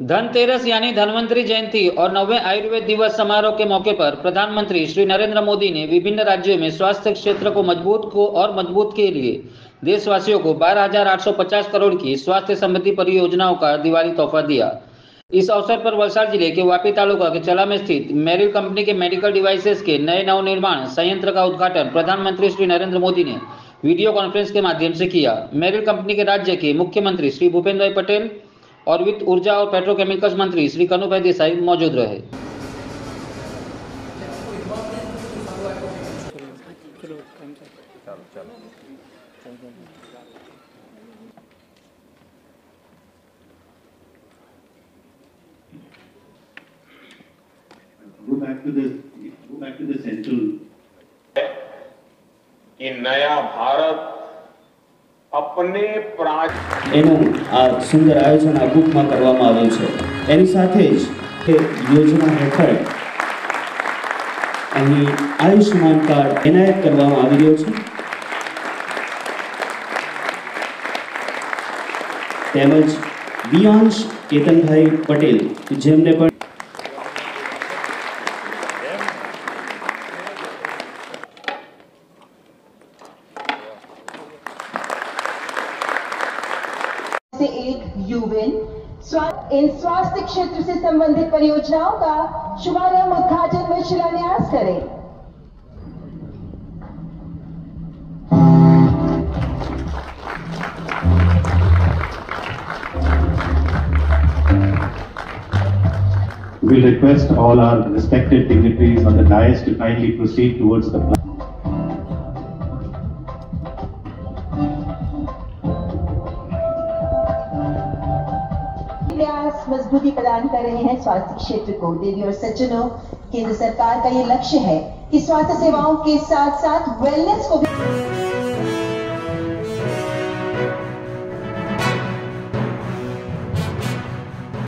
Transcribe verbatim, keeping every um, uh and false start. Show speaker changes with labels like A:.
A: धनतेरस यानी धन्वंतरी जयंती और नौवें आयुर्वेद दिवस समारोह के मौके पर प्रधानमंत्री श्री नरेंद्र मोदी ने विभिन्न राज्यों में स्वास्थ्य क्षेत्र को मजबूत को और मजबूत के लिए देशवासियों को बारह हजार आठ सौ पचास करोड़ की स्वास्थ्य संबंधी परियोजनाओं का दिवाली तोहफा दिया। इस अवसर पर वलसाड जिले के वापी तालुका के चला में स्थित मेरिल कंपनी के मेडिकल डिवाइसेस के नए नवनिर्माण संयंत्र का उद्घाटन प्रधानमंत्री श्री नरेंद्र मोदी ने वीडियो कॉन्फ्रेंस के माध्यम से किया। मेरिल कंपनी के राज्य के मुख्यमंत्री श्री भूपेंद्र भाई पटेल और वित्त, ऊर्जा और पेट्रोकेमिकल्स मंत्री श्री कनुभाई देसाई मौजूद रहे।
B: Go back to the go back to the central.
C: कि नया भारत अपने प्राच
D: एનું આ સુંદર આયોજન આ બુકમાં કરવામાં આવ્યું છે। એની સાથે જ એ યોજના હેઠળ અહીં આયુષ્માન કાર્ડ એનાયત કરવામાં આવી રહ્યો છે તેમજ દિયાંશ કેતનભાઈ પટેલ જેમને પણ
E: से एक यूविन इन स्वास्थ्य क्षेत्र से संबंधित परियोजनाओं का शुभारंभ, उद्घाटन व शिलान्यास करें।
B: We request all our respected dignitaries on the dais to kindly proceed towards the
E: प्रयास मजबूती प्रदान कर रहे हैं स्वास्थ्य क्षेत्र को। देवी और सज्जनों, केंद्र सरकार का ये लक्ष्य है कि स्वास्थ्य सेवाओं के साथ साथ वेलनेस को भी